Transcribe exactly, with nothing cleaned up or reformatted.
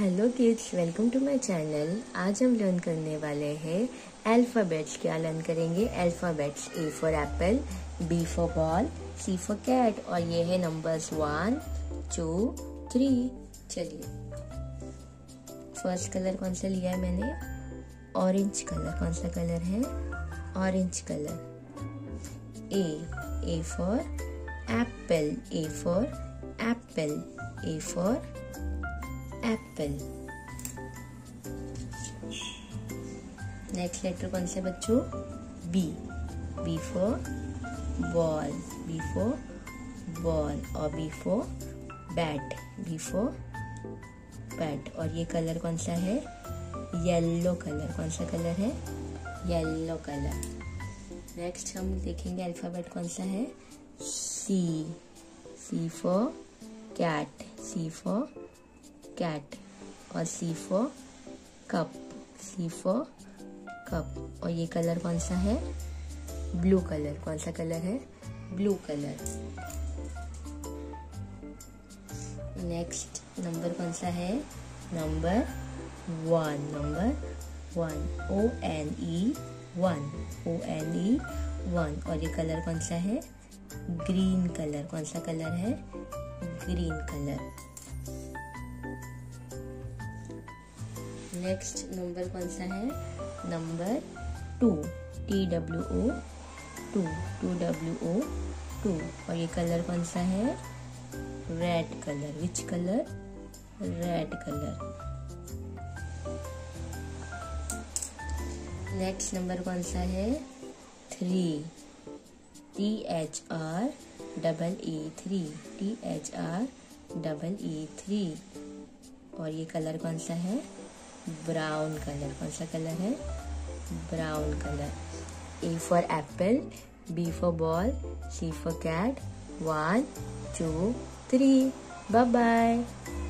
Hello kids, welcome to my channel. आज हम learn करने वाले हैं अल्फ़ाबेट्स। क्या लर्न करेंगे? Alphabets. A for apple, B for ball, C for cat. और ये है नंबर्स वन टू थ्री। चलिए, फर्स्ट कलर कौन सा लिया है मैंने? Orange colour. कौन सा कलर है? Orange colour. A A for apple, A for apple, A for apple. Next letter कौन सा बच्चों? B. B for ball, B for ball. और B for bat, B for bat. और ये कलर कौन सा है? Yellow colour. कौन सा कलर है? Yellow colour. नेक्स्ट हम देखेंगे अल्फाबेट कौन सा है? C. C for cat, C for cat. और C for cup, C for cup. और ये कलर कौन सा है? Blue colour. कौन सा कलर है? Blue colour. नेक्स्ट नंबर कौन सा है? Number one, number one. O N E one, O N E one. और ये कलर कौन सा है? Green colour. कौन सा कलर है? Green colour. नेक्स्ट नंबर कौन सा है? Number two, T W O two, two W O two. और ये कलर कौन सा है? Red colour. Which colour? Red colour. Next number कौन सा है? Three, T H R double E three, T H R double E three. और ये कलर कौन सा है? Brown colour. कौन सा कलर है? Brown colour. A for apple, B for ball, C for cat. One two three. Bye bye.